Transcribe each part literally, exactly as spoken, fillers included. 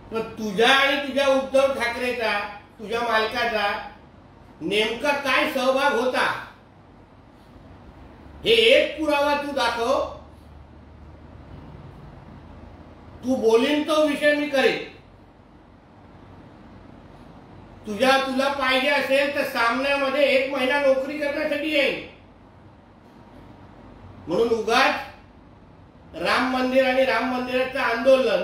पण तुझ्या आणि तुझ्या उद्धव ठाकरेचा, तुझ्या मालकाचा नेमका काय सहभाग होता हे एक पुरावा तू दाखव. तू बोलीन तो विषय मी करेन. तुझ्या तुला पाहिजे असेल तर सामन्यामध्ये एक महिना नोकरी करण्यासाठी येईल. म्हणून उगाच राम मंदिर आणि राम मंदिराचं आंदोलन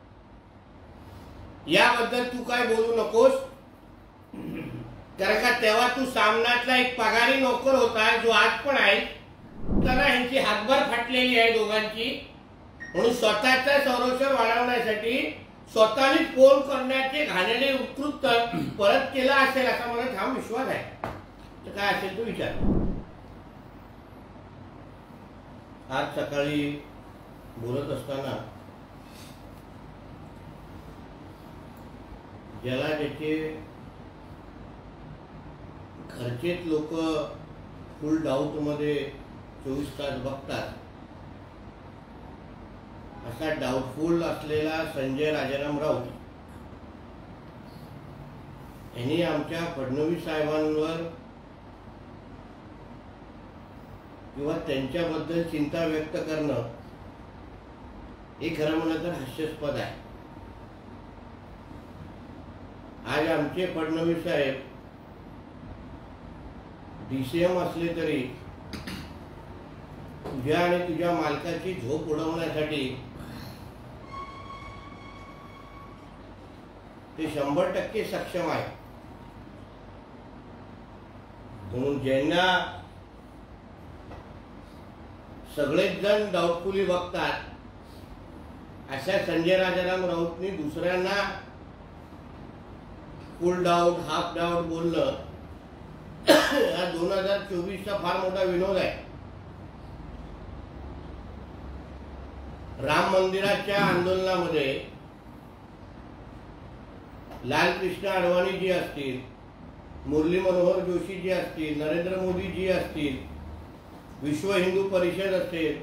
याबद्दल तू काय बोलू नकोस. कारण का तेव्हा तू सामन्यातला एक पगारी नोकर होता जो आज पण आहे. त्याला यांची हातभार फाटलेली आहे दोघांची. म्हणून स्वतःचं संरक्षण वाढवण्यासाठी स्वतःने फोन करण्याचे घाणेरडे उत्कृत परत केला असेल असा मला ठाम विश्वास आहे. तर काय असेल तो विचार. आज सकाळी बोलत असताना ज्याला ज्याचे घरचेच लोक फुल डाऊट मध्ये चोवीस तास बघतात असा डाऊटफुल असलेला संजय राजाराम राऊत यांनी आमच्या फडणवीस साहेबांवर किंवा त्यांच्याबद्दल चिंता व्यक्त करणं हे खरं म्हणलं तर हास्यास्पद आहे. आज आमचे फडणवीस साहेब डीसीएम असले तरी तुझ्या आणि तुझ्या मालकाची झोप उडवण्यासाठी ते शंभर टक्के सक्षम आहे. म्हणून ज्यांना सगळेच जण डाऊटफुली बघतात अशा संजय राजाराम राऊतनी दुसऱ्यांना फुल डाऊट हाफ डाऊट बोलणं हा दोन हजार चोवीसचा फार मोठा विनोद आहे. राम मंदिराच्या आंदोलनामध्ये लालकृष्ण अडवाणी जी असतील, मुरली मनोहर जोशी जी असतील, नरेंद्र मोदी जी असतील, विश्व हिंदू परिषद असेल,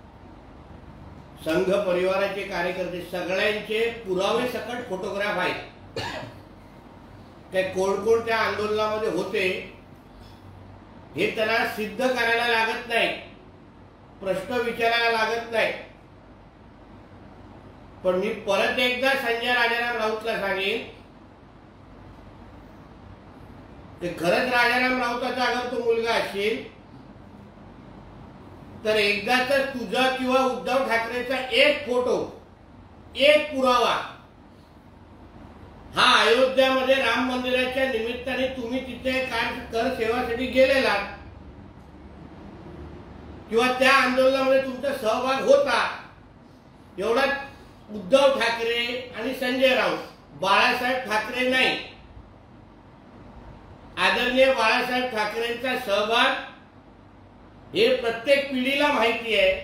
संघ परिवाराचे कार्यकर्ते सगळ्यांचे पुरावे सकट फोटोग्राफ आहेत. ते कोण कोण त्या आंदोलनामध्ये होते हे त्यांना सिद्ध करायला लागत नाही, प्रश्न विचारायला लागत नाही. पण मी परत एकदा संजय राजाराम राऊतला सांगेन ते खरंच राजाराम राऊताचा अगर तो मुलगा असेल तर एकदा तर तुझा किंवा उद्धव ठाकरेचा एक फोटो, एक पुरावा हा अयोध्यामध्ये राम मंदिराच्या निमित्ताने तुम्ही तिथे काय कर सेवासाठी गेलेला किंवा त्या आंदोलनामध्ये तुमचा सहभाग होता एवढा उद्धव ठाकरे आणि संजय राऊत, बाळासाहेब ठाकरे नाही, आदरणीय बाळासाहेब ठाकरेंचा सहभाग हे प्रत्येक पिढीला माहिती आहे.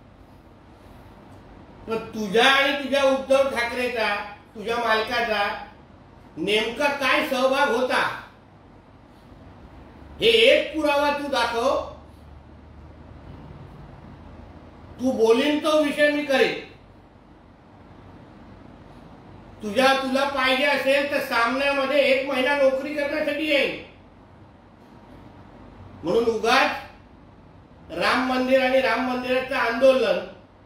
पण तुझ्या आणि तुझ्या उद्धव ठाकरेचा, तुझ्या मालकाचा नेमका काय सहभाग होता हे एक पुरावा तू दाखव. तू बोलीन तो विषय मी करेन. तुझ्या तुला पाहिजे असेल तर सामन्यामध्ये एक महिना नोकरी करण्यासाठी येईल. म्हणून उगाच राम मंदिर आणि राम मंदिराचं आंदोलन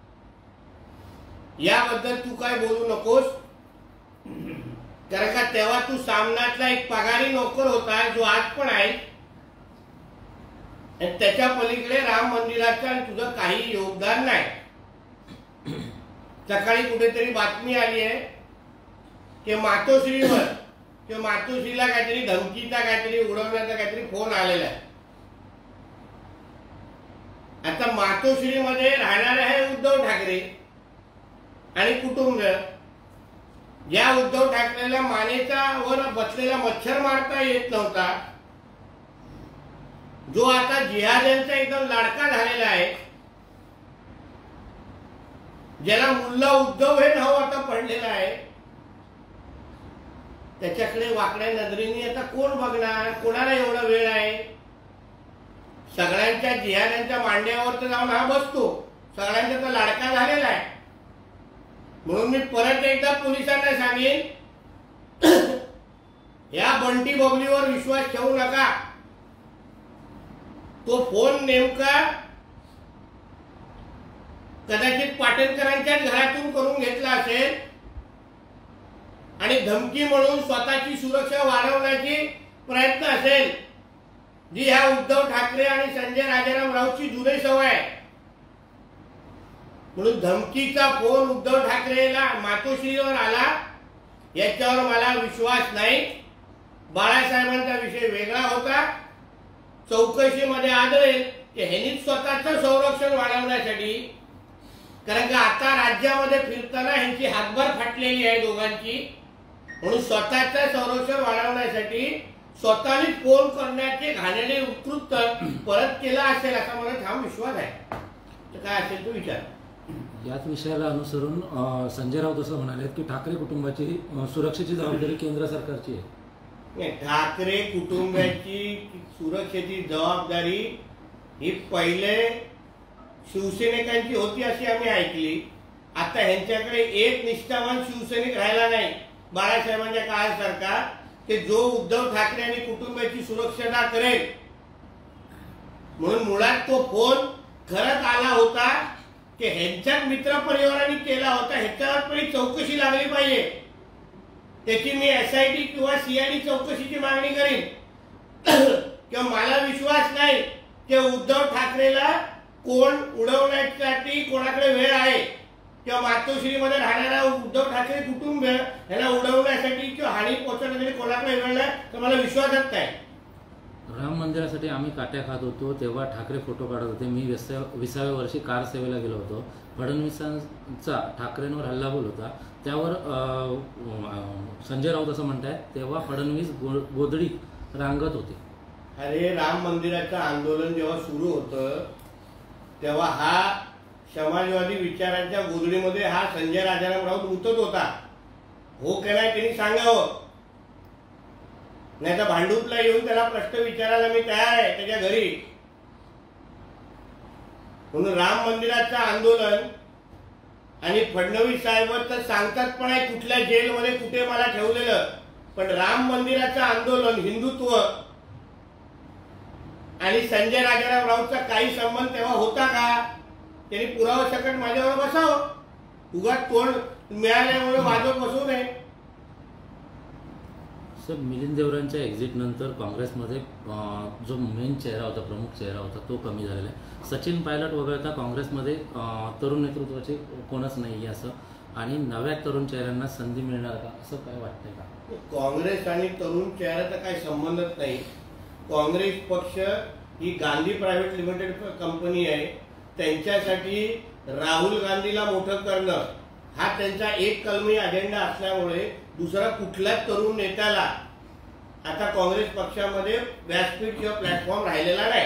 याबद्दल तू काय बोलू नकोस. कारण का तेव्हा तू सामन्यातला एक पगारी नोकर होता जो आज पण आहे. आणि त्याच्या पलीकडे राम मंदिराचं आणि तुझं काही योगदान नाही. सकाळी कुठेतरी बातमी आली आहे की मातोश्रीवर किंवा मातोश्रीला काहीतरी धमकीचा काहीतरी उडवण्याचा काहीतरी फोन आलेला आहे. आता मातोश्रीमध्ये राहणारे आहे उद्धव ठाकरे आणि कुटुंब. या उद्धव ठाकरेला मानेचा वर बसलेला मच्छर मारता येत नव्हता, जो आता जिहाद्यांचा एकदम लाडका झालेला आहे, ज्याला मुल्ला उद्धव हे नाव आता पडलेलं आहे, त्याच्याकडे वाकड्या नजरेने आता कोण बघणार? कोणाला एवढा वेळ आहे? सगळ्यांच्या जिहाद्यांच्या मांड्यावर तर जाऊन हा बसतो, सगळ्यांचा तर लाडका झालेला आहे. म्हणून मी परत एकदा पोलिसांना सांगेन, या बंटी बबलीवर विश्वास ठेवू नका. तो फोन नेमका कदाचित पाटणकरांच्याच घरातून करून घेतला असेल आणि धमकी म्हणून स्वतःची सुरक्षा वाढवण्याची प्रयत्न असेल, जी ह्या उद्धव ठाकरे आणि संजय राजाराम राऊतची जुनी सवय आहे. म्हणून धमकीचा फोन उद्धव ठाकरेला मातोश्रीवर आला याच्यावर मला विश्वास नाही. बाळासाहेबांचा विषय वेगळा होता. चौकशीमध्ये आढळेल की ह्यांनी स्वतःचं संरक्षण वाढवण्यासाठी, कारण का आता राज्यामध्ये फिरताना ह्यांची हातभर फाटलेली आहे दोघांची, म्हणून स्वतःचं संरक्षण वाढवण्यासाठी स्वतःनीच फोन करण्याचे घाणेरडे उत्कृत परत केला असेल असा मला ठाम विश्वास आहे. तर काय असेल तो विचार. याच विषयाला अनुसरून संजय राऊत असं म्हणाले की ठाकरे कुटुंबाची सुरक्षेची जबाबदारी केंद्र सरकारची आहे. ठाकरे कुटुंबाची सुरक्षेची जबाबदारी ही पहिले शिवसैनिकांची होती अशी आम्ही ऐकली. आता ह्यांच्याकडे एक निष्ठावान शिवसैनिक राहिला नाही बाळासाहेबांच्या काळासारखा, की जो उद्धव ठाकरे आणि कुटुंबाची सुरक्षा करेल. म्हणून मुळात तो फोन खरंच आला होता की ह्यांच्याच मित्र परिवाराने केला होता, ह्याच्यावर पण चौकशी लागली पाहिजे. त्याची मी एसआयटी किंवा सीआयडी चौकशीची मागणी करीन. किंवा मला विश्वास नाही की उद्धव ठाकरेला कोण उडवण्यासाठी कोणाकडे वेळ आहे, किंवा मातोश्रीमध्ये राहणारा उद्धव ठाकरे कुटुंब यांना उडवण्यासाठी किंवा हानी पोहोचवण्यासाठी कोणाकडे वेळ नाही, तर मला विश्वासच नाही. राम मंदिरासाठी आम्ही काट्या खात होतो तेव्हा ठाकरे फोटो काढत होते. मी विसाव्या वर्षी कार सेवेला गेलो होतो. फडणवीसांचा ठाकरेंवर हल्लाबोल होता, त्यावर संजय राऊत असं म्हणतायत तेव्हा फडणवीस गोधडी रांगत होते. अरे, राम मंदिराचं आंदोलन जेव्हा सुरू होतं तेव्हा हा समाजवादी विचारांच्या गोधडीमध्ये हा संजय राजाराम राऊत उतरत होता. हो की नाही त्यांनी सांगावं, नाही तर भांडूपला येऊन त्याला प्रश्न विचारायला मी तयार आहे त्याच्या घरी. म्हणून राम मंदिराचं आंदोलन आणि फडणवीस साहेब तर सांगतात पण आहे कुठल्या जेलमध्ये कुठे मला ठेवलेलं, पण राम मंदिराचं आंदोलन, हिंदुत्व आणि संजय राजाराम राऊतचा काही संबंध तेव्हा होता का? त्यांनी पुरावा सकट माझ्यावर बसावं. उगाच तोंड मिळाल्यामुळे वाजवत बसू नये. सर, मिलिंद देवरांच्या एक्झिट नंतर काँग्रेसमध्ये जो मेन चेहरा होता, प्रमुख चेहरा होता, तो कमी झालेला आहे. सचिन पायलट वगळता काँग्रेसमध्ये तरुण नेतृत्वाचे कोणच नाही आहे असं, आणि नव्या तरुण चेहऱ्यांना संधी मिळणार का असं काय वाटतंय का? काँग्रेस आणि तरुण चेहऱ्याचा काही संबंधच नाही. काँग्रेस पक्ष ही गांधी प्रायव्हेट लिमिटेड कंपनी आहे. त्यांच्यासाठी राहुल गांधीला मोठं करणं हा त्यांचा एक कलमी अजेंडा असल्यामुळे दुसरा कुठल्याच तरुण नेत्याला आता काँग्रेस पक्षामध्ये व्यासपीठ किंवा प्लॅटफॉर्म राहिलेला नाही.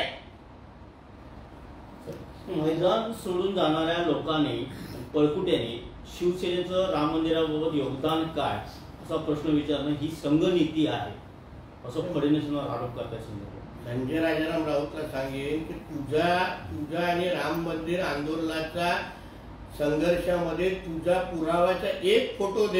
मैदान सोडून जाणाऱ्या लोकांनी, पळकुट्यांनी शिवसेनेचं राम मंदिराबाबत योगदान काय असा प्रश्न विचारणं ही संघनीती आहे असं फडणवीसांवर आरोप करतात. संजय राजाराम राऊतला सांगेन की तुझा तुझा आणि राम मंदिर आंदोलनाचा संघर्षामध्ये तुझा पुराव्याचा एक फोटो दे.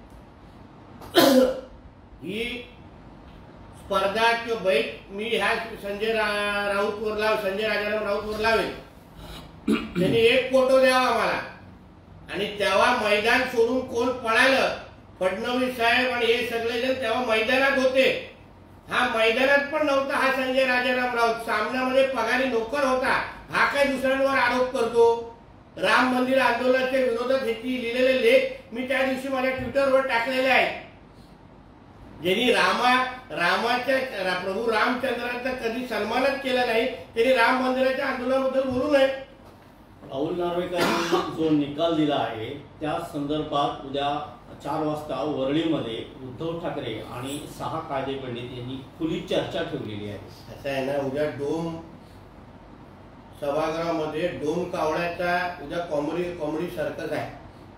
ही स्पर्धा किंवा बैठ मी ह्या संजय राऊतवर लाव संजय राजाराम राऊतवर लावेल. त्यांनी एक फोटो द्यावा मला, आणि तेव्हा मैदान सोडून कोण पळालं, फडणवीस साहेब आणि हे सगळे जण तेव्हा मैदानात होते. हा मैदानात पण नव्हता हा संजय राजाराम राऊत, सामन्यामध्ये पगारी नोकर होता. हा काय दुसऱ्यांवर आरोप करतो? राम मंदिर आंदोलनाच्या विरोधात ह्याची लिहिलेले लेख मी त्या दिवशी माझ्या ट्विटरवर टाकलेले आहेत. ज्यांनी रामा रामाच्या प्रभू रामचंद्रांचा कधी सन्मानच केला नाही त्यांनी राम मंदिराच्या आंदोलनाबद्दल बोलू नये. राहुल नार्वेकरांनी जो निकाल दिला आहे त्या संदर्भात उद्या चार वाजता वरळीमध्ये उद्धव ठाकरे आणि सहा कायदे पंडित यांनी खुली चर्चा ठेवलेली आहे. असं आहे ना, उद्या डोम सभागृहामध्ये डोम कावड्याचा उद्या कॉमेडी कॉमेडी सर्कस आहे.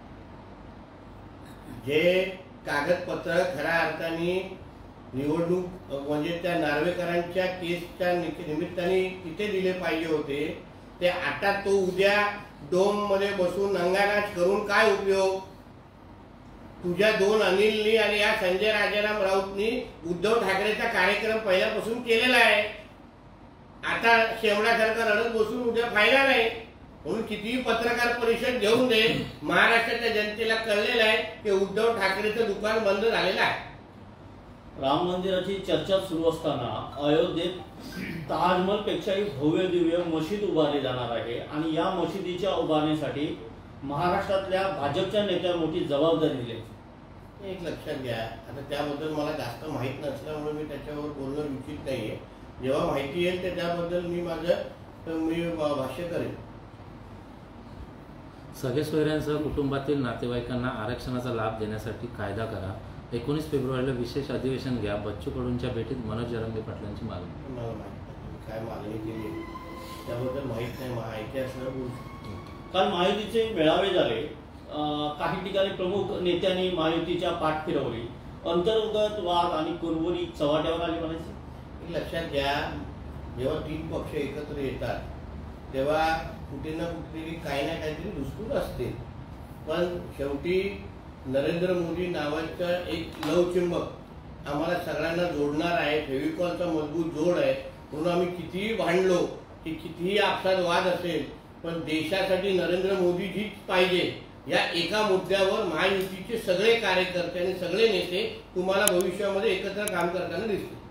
जे कागदपत्र खऱ्या अर्थाने निवडणूक म्हणजे त्या नार्वेकरांच्या केसच्या निमित्ताने तिथे दिले पाहिजे होते, ते आता तो उद्या डोम मध्ये बसून नंगानाच करून काय उपयोग? तुझ्या दोन अनिलनी आणि या संजय राजाराम राऊतनी उद्धव ठाकरेचा कार्यक्रम पहिल्यापासून केलेला आहे. आता शेवण्यासारखा रडत बसून उद्या फायदा नाही. म्हणून कितीही पत्रकार परिषद घेऊन दे, महाराष्ट्राच्या जनतेला कळलेलं आहे की उद्धव ठाकरेचं दुकान बंद झालेलं आहे. राम मंदिराची चर्चा सुरू असताना अयोध्येत ताजमहल पेक्षाही भव्य दिव्य मशीद उभारली जाणार आहे आणि या मशिदीच्या उभारण्यासाठी महाराष्ट्रातल्या भाजपच्या नेत्यांना मोठी जबाबदारी दिली. एक लक्षात घ्या, आता त्याबद्दल मला जास्त माहीत नसल्यामुळे मी त्याच्यावर बोलणं उचित नाहीये. जेव्हा माहिती येईल तर त्याबद्दल मी माझं मी भाष्य करेन. सगळे सोयऱ्यांसह कुटुंबातील नातेवाईकांना आरक्षणाचा लाभ देण्यासाठी कायदा करा. एकोणीस फेब्रुवारीला विशेष अधिवेशन घ्या. बच्चू कडूंच्या भेटीत मनोज जरांगे पाटलांची मागणी. मला माहिती काय मागणी केली त्याबद्दल माहीत नाही. माहिती असणं बोलू शकतो. काल महायुतीचे मेळावे झाले. काही ठिकाणी प्रमुख नेत्यांनी महायुतीच्या पाठ फिरवली. अंतर्गत वाद आणि कुरबुरी चव्हाट्यावर आली म्हणायची. लक्षात घ्या, जेव्हा तीन पक्ष एकत्र येतात तेव्हा कुठे ना कुठेतरी काही ना काहीतरी धुसफूस असते. पण शेवटी नरेंद्र मोदी नावाचं एक लवचुंबक आम्हाला सगळ्यांना जोडणार आहे. फेविकॉलचा मजबूत जोड आहे. म्हणून आम्ही कितीही भांडलो की कितीही आपसात वाद असेल पण देशासाठी नरेंद्र मोदीजीच पाहिजे या एका मुद्द्यावर महायुतीचे सगळे कार्यकर्ते आणि सगळे नेते तुम्हाला भविष्यामध्ये एकत्र काम करताना दिसतील.